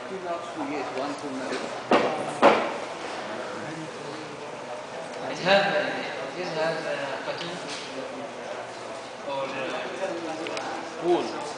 Two lots, 2 years, one full marriage. It has a cartoon or Pool.